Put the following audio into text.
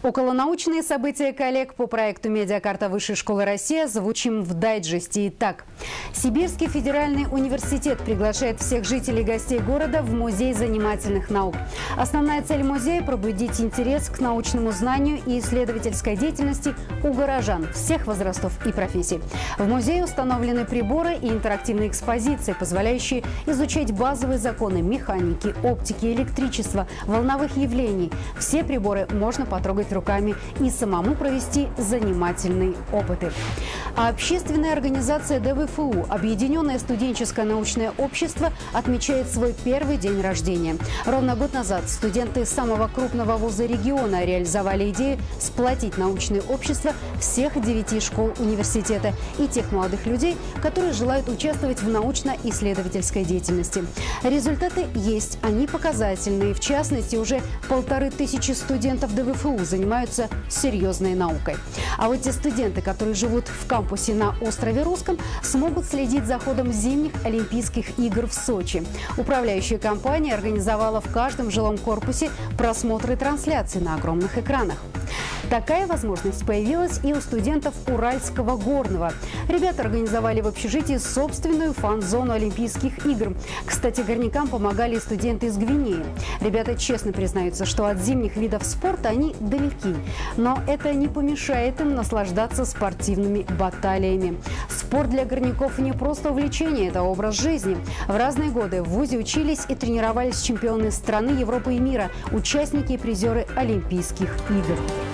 Околонаучные события коллег по проекту «Медиакарта Высшей школы России» озвучим в дайджесте. Итак, Сибирский федеральный университет приглашает всех жителей и гостей города в Музей занимательных наук. Основная цель музея – пробудить интерес к научному знанию и исследовательской деятельности у горожан всех возрастов и профессий. В музее установлены приборы и интерактивные экспозиции, позволяющие изучать базовые законы механики, оптики, электричества, волновых явлений. Все приборы можно потрогать руками и самому провести занимательные опыты. А общественная организация ДВФУ «Объединенное студенческое научное общество» отмечает свой первый день рождения. Ровно год назад студенты самого крупного вуза региона реализовали идею сплотить научное общество всех 9 школ университета и тех молодых людей, которые желают участвовать в научно-исследовательской деятельности. Результаты есть, они показательные. В частности, уже 1500 студентов ДВФУ занимаются серьезной наукой. А вот те студенты, которые живут в кампусе на острове Русском, смогут следить за ходом зимних Олимпийских игр в Сочи. Управляющая компания организовала в каждом жилом корпусе просмотры трансляций на огромных экранах. Такая возможность появилась и у студентов Уральского горного. Ребята организовали в общежитии собственную фан-зону Олимпийских игр. Кстати, горнякам помогали и студенты из Гвинеи. Ребята честно признаются, что от зимних видов спорта они далеки. Но это не помешает им наслаждаться спортивными баталиями. Спорт для горняков не просто увлечение, это образ жизни. В разные годы в вузе учились и тренировались чемпионы страны, Европы и мира, участники и призеры Олимпийских игр.